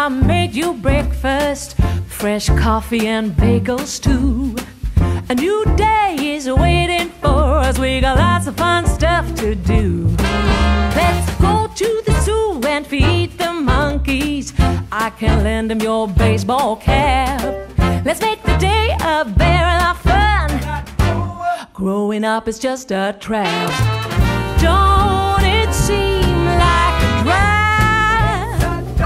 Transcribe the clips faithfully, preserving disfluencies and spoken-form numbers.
I made you breakfast, fresh coffee and bagels too. A new day is waiting for us, we got lots of fun stuff to do. Let's go to the zoo and feed the monkeys. I can lend them your baseball cap. Let's make the day a barrel of fun. Growing up is just a trap. Don't it seem like a drag?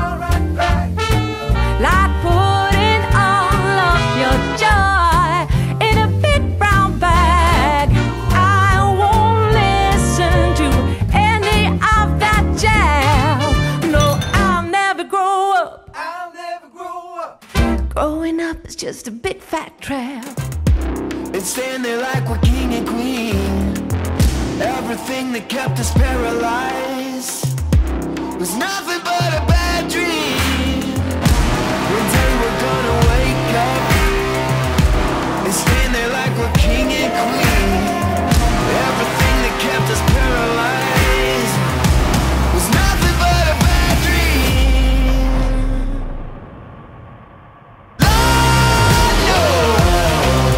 Like putting all of your joy in a big brown bag. I won't listen to any of that jazz. No, I'll never grow up. I'll never grow up. Growing up is just a big fat trap. And stand there like we're king and queen. Everything that kept us paralyzed was nothing but a bad dream. One day we're gonna wake up and stand there like we're king and queen. Everything that kept us paralyzed was nothing but a bad dream. Lord knows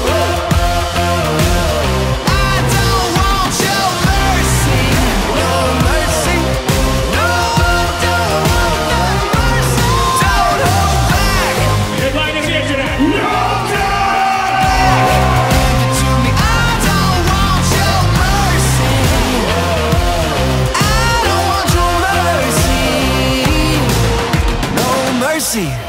I don't want your mercy. No mercy. No, I don't want that mercy. Don't hold back. Headline вечера. Give it to me. I don't want your mercy. I don't want your mercy. No mercy.